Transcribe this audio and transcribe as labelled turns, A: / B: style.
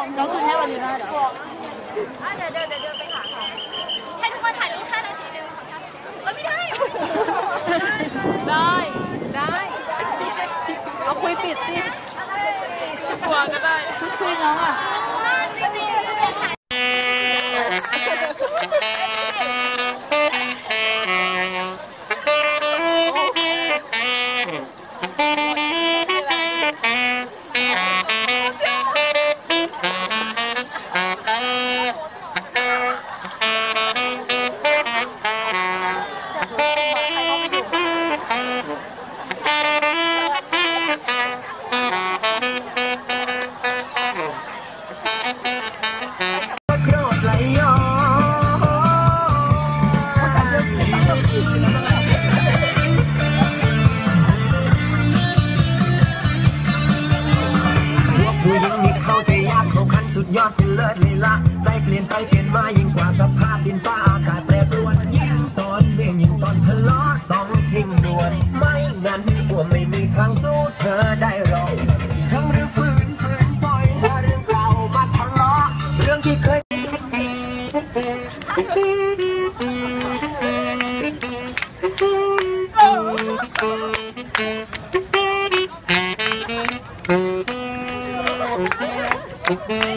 A: เราคืนให้วันนี้ได้เหรอ
B: เดี๋ยวไปหาเขาให้ทุกคนถ่ายรูป5 นาทีนึงไม่ได้
A: เอาคุยปิดสิกลัวก็ได้ชุดคุยน้องอ่ะ
C: สุดยอดเป็นเลิศเลยละใจเปลี่ยนไปเปลี่ยนมายิ่งกว่าสภาพดินฟ้าอากาศแปรปรวนยิ่งตอนเบี่ยงยิ่งตอนทะเลาะต้องทิ้งด่วนไม่งั้นกลัวไม่มีทางสู้เธอได้หรอกทั้งเรื่องฝืนปล่อยเรื่องเก่ามาทะเลาะเรื่องที่เคย
B: Thank you.